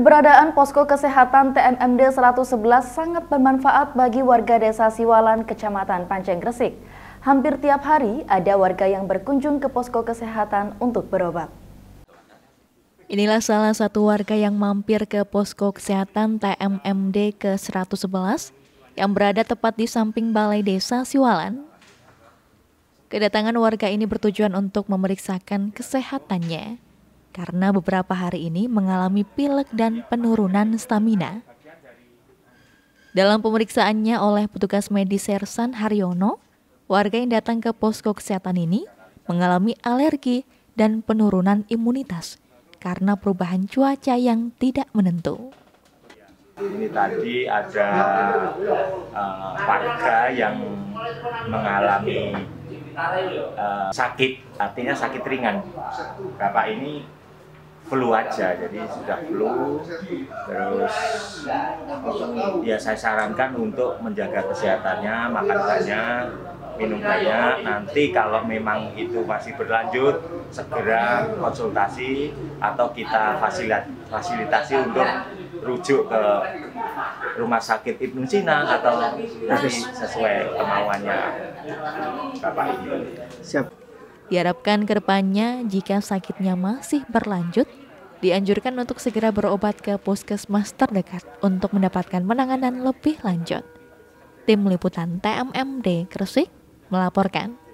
Keberadaan posko kesehatan TMMD 111 sangat bermanfaat bagi warga desa Siwalan, Kecamatan Panceng, Gresik. Hampir tiap hari ada warga yang berkunjung ke posko kesehatan untuk berobat. Inilah salah satu warga yang mampir ke posko kesehatan TMMD ke-111 yang berada tepat di samping Balai Desa Siwalan. Kedatangan warga ini bertujuan untuk memeriksakan kesehatannya karena beberapa hari ini mengalami pilek dan penurunan stamina. Dalam pemeriksaannya oleh petugas medis Sersan Haryono, warga yang datang ke posko kesehatan ini mengalami alergi dan penurunan imunitas karena perubahan cuaca yang tidak menentu. Ini tadi ada warga yang mengalami sakit, artinya sakit ringan. Bapak ini flu aja, jadi sudah flu. Terus ya saya sarankan untuk menjaga kesehatannya, makan banyak, minum banyak. Nanti kalau memang itu masih berlanjut, segera konsultasi atau kita fasilitasi untuk rujuk ke rumah sakit Ibnu Sina atau nanti sesuai kemauannya Bapak ini. Siap. Diharapkan ke depannya jika sakitnya masih berlanjut, dianjurkan untuk segera berobat ke puskesmas terdekat untuk mendapatkan penanganan lebih lanjut. Tim Liputan TMMD Gresik melaporkan.